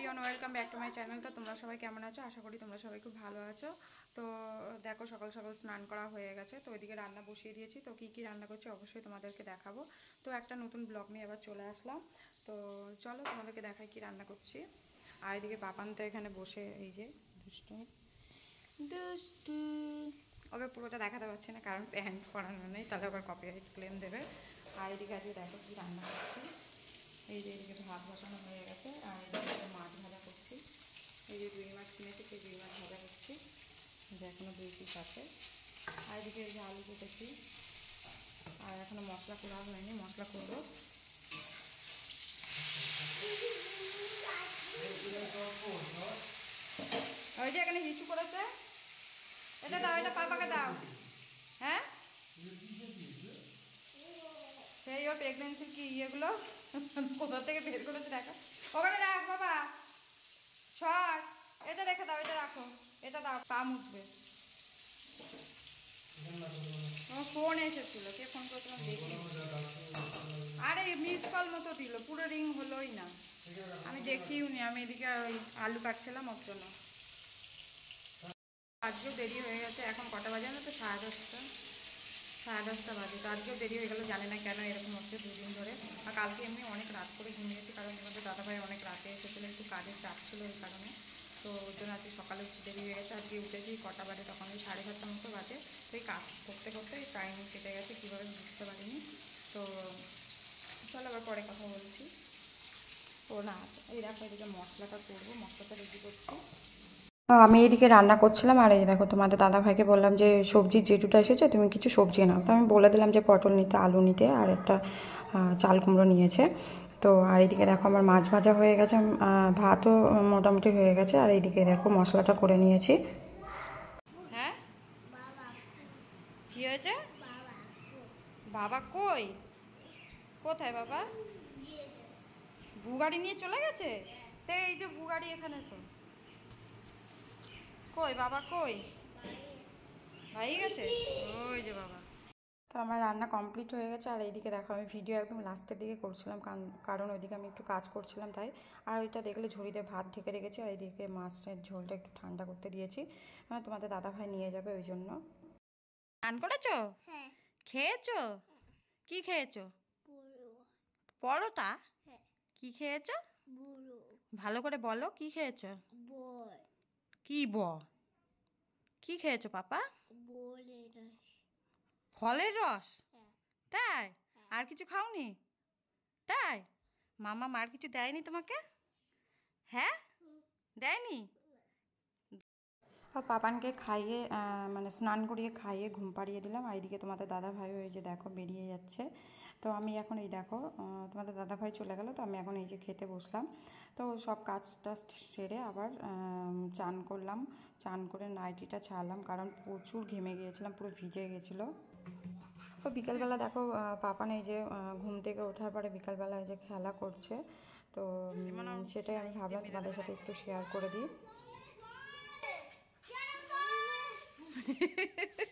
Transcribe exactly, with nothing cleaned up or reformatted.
Everyone, welcome back to my channel. তো তোমরা সবাই কেমন আছো? আশা করি তোমরা সবাই খুব ভালো আছো। তো দেখো, সকাল সকাল স্নান করা হয়ে গেছে, তো ওইদিকে রান্না বসিয়ে দিয়েছি। তো কী কী রান্না করছি অবশ্যই তোমাদেরকে দেখাবো। তো একটা নতুন ব্লগ নিয়ে আবার চলে আসলাম। তো চলো তোমাদেরকে দেখাই কি রান্না করছি। আর এদিকে পাপান তো এখানে বসে, এই যে দুষ্টু দুষ্টু, ওকে পুরোটা দেখাতে পারছি না কারণ প্যান্ট পরানো নেই, তাহলে আবার কপিরাইট ক্লেম দেবে। আর এদিকে আজকে দেখো কি রান্না করছি। এই যে এদিকে ভাত বসানো হয়ে গেছে, আর এদিকে মাছ ভাজা করছি। এই যে রুই মাছ কিনেছি, সেই রুই মাছ ভাজা করছি, যে এখনও দুই পিস আছে। আর এদিকে এই যে আলু কেটেছি, আর এখনও মশলা করা হয়নি, মশলা করবো। ওই যে এখানে হিচু করেছে, এটা দাও, এটা পাপাকে দাও। হ্যাঁ, সেই ওর প্রেগনেন্সির কি ইয়েগুলো কোথা থেকে বের করেছে দেখো। ওখানে রাখ বাবা, ছড়, এটা রেখে দাও, এটা রাখো, এটা দাও, পা মুছবে। আমার ফোন এসেছিল, কে ফোন করেছিল দেখি। আরে মিস কল মতো দিল, পুরো রিং হলোই না, আমি দেখিও নি। আমি এদিকে ওই আলু কাটছিলাম ওর জন্য। আজকেও দেরি হয়ে গেছে, এখন কটা বাজে না তো, সাড়ে দশটা সাড়ে দশটা বাজে। তো আজকেও দেরি হয়ে গেলো, জানি না কেন এরকম হচ্ছে দুদিন ধরে। আর কালকে এমনি অনেক রাত করে ঘুমিয়েছি, কারণ তোমাদের দাদাভাই অনেক রাতে এসেছিলো, একটু কাজের চাপ ছিল এই কারণে। তো ওই জন্য আজকে সকালে উঠতে দেরি হয়ে গেছে। আজকে উঠেছি কটা বাজে, তখন ওই সাড়ে সাতটার মতো বাজে। তো এই কাজ করতে করতে টাইম কেটে গেছে, কীভাবে বুঝতে পারিনি। তো চলো আবার পরে কথা বলছি। ও না, এই দেখো এদিকে মশলাটা করবো, মশলাটা রেডি করছি। আমি এদিকে রান্না করছিলাম, আর এই দেখো তোমাদের দাদাভাইকে বললাম যে সবজির যেটুটা এসেছে তুমি কিছু সবজি নাও। তো আমি বলে দিলাম যে পটল নিতে, আলু নিতে, আর একটা চাল কুমড়ো নিয়েছে। তো আর এইদিকে দেখো আমার মাছ ভাজা হয়ে গেছে, ভাতও মোটামুটি হয়ে গেছে। আর এইদিকে দেখো মশলাটা করে নিয়েছি। হ্যাঁ, কি হয়েছে? বাবা কই? কোথায় বাবা? ভুগাড়ি নিয়ে চলে গেছে? তো এই যে ভুগাড়ি এখানে, তো কই বাবা, কই? ভাই গেছে, ওই যে বাবা। তো আমার রান্না কমপ্লিট হয়ে গেছে। আর এইদিকে দেখো আমি ভিডিও একদম লাস্টের দিকে করছিলাম, কারণ ওইদিকে আমি একটু কাজ করছিলাম তাই। আর ওইটা দেখলে ঝুড়িতে ভাত ঢেকে রেখেছি, আর এইদিকে মাছের ঝোলটা একটু ঠান্ডা করতে দিয়েছি, মানে তোমাদের দাদাভাই নিয়ে যাবে ওই জন্য। রান করেছো? হ্যাঁ। খেয়েছো? কি খেয়েছো? পরোটা? কি খেয়েছো? ভালো করে বলো, কি খেয়েছো? কি ব কি খেয়েছো পাপা? ফলের রস? তাই? আর কিছু খাওনি? তাই? মামা মার কিছু দেয়নি তোমাকে? হ্যাঁ, দেয়নি? আর পাপানকে খাইয়ে, মানে স্নান করিয়ে খাইয়ে ঘুম পাড়িয়ে দিলাম। আর এইদিকে তোমাদের দাদাভাই ওই যে দেখো বেরিয়ে যাচ্ছে। তো আমি এখন এই দেখো তোমাদের দাদাভাই চলে গেল, তো আমি এখন এই যে খেতে বসলাম। তো সব কাজ টাজ সেরে আবার চান করলাম, চান করে নাইটিটা ছাড়লাম, কারণ প্রচুর ঘেমে গিয়েছিলাম, পুরো ভিজে গেছিলো। তো বিকালবেলা দেখো পাপান এই যে ঘুম থেকে ওঠার পরে বিকালবেলা এই যে খেলা করছে। তো সেটাই আমি ভাবলাম তোমাদের সাথে একটু শেয়ার করে দিই।